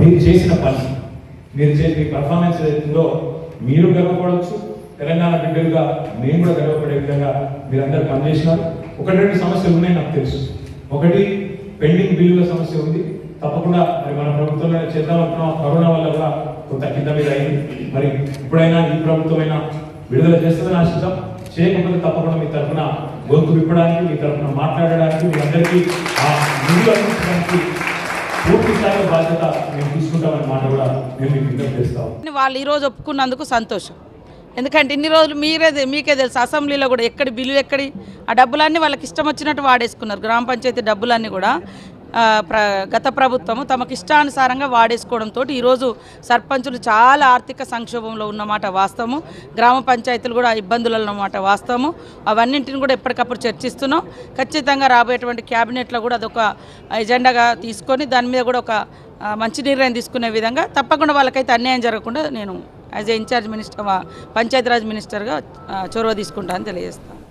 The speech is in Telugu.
మీరు చేసిన పని, మీరు చేసే పర్ఫార్మెన్స్ ఏదైతుందో మీరు గర్వపడవచ్చు, తెలంగాణ బిడ్డలుగా మేము కూడా గర్వపడే విధంగా మీరందరూ పనిచేసినారు. ఒకటి రెండు సమస్యలు ఉన్నాయి నాకు తెలుసు. ఒకటి పెండింగ్ బిల్లుల సమస్య ఉంది, తప్పకుండా మరి మన ప్రభుత్వంలో చేద్దామనుకున్నాం. కరోనా వల్ల కూడా కొంత కింద మీద అయింది. మరి ఇప్పుడైనా ఈ ప్రభుత్వమైనా విడుదల చేస్తుందని ఆశిద్దాం. చేయకపోతే తప్పకుండా మీ తరఫున గొంతు విప్పడానికి, మీ తరఫున మాట్లాడడానికి, మీ అందరికీ ఆ నిధులు అందించడానికి పూర్తి స్థాయిలో బాధ్యత మేము తీసుకుంటామని మాట కూడా మేము మీకు విజ్ఞప్తి చేస్తాం. వాళ్ళు ఈరోజు ఒప్పుకున్నందుకు సంతోషం. ఎందుకంటే ఇన్ని రోజులు మీకే తెలుసు, అసెంబ్లీలో కూడా ఎక్కడి బిల్లులు ఎక్కడి ఆ డబ్బులన్నీ వాళ్ళకి ఇష్టం వచ్చినట్టు వాడేసుకున్నారు. గ్రామ పంచాయతీ డబ్బులన్నీ కూడా గత ప్రభుత్వము తమకు ఇష్టానుసారంగా వాడేసుకోవడంతో ఈరోజు సర్పంచులు చాలా ఆర్థిక సంక్షోభంలో ఉన్నమాట వాస్తవము. గ్రామ పంచాయతీలు కూడా ఇబ్బందులలో ఉన్నమాట వాస్తవము. అవన్నింటిని కూడా ఎప్పటికప్పుడు చర్చిస్తున్నాం. ఖచ్చితంగా రాబోయేటువంటి క్యాబినెట్లో కూడా అదొక ఎజెండాగా తీసుకొని దాని మీద కూడా ఒక మంచి నిర్ణయం తీసుకునే విధంగా తప్పకుండా వాళ్ళకైతే అన్యాయం జరగకుండా నేను as a in-charge minister, Panchayati Raj మినిస్టర్గా చొరవ తీసుకుంటానని తెలియజేస్తాను.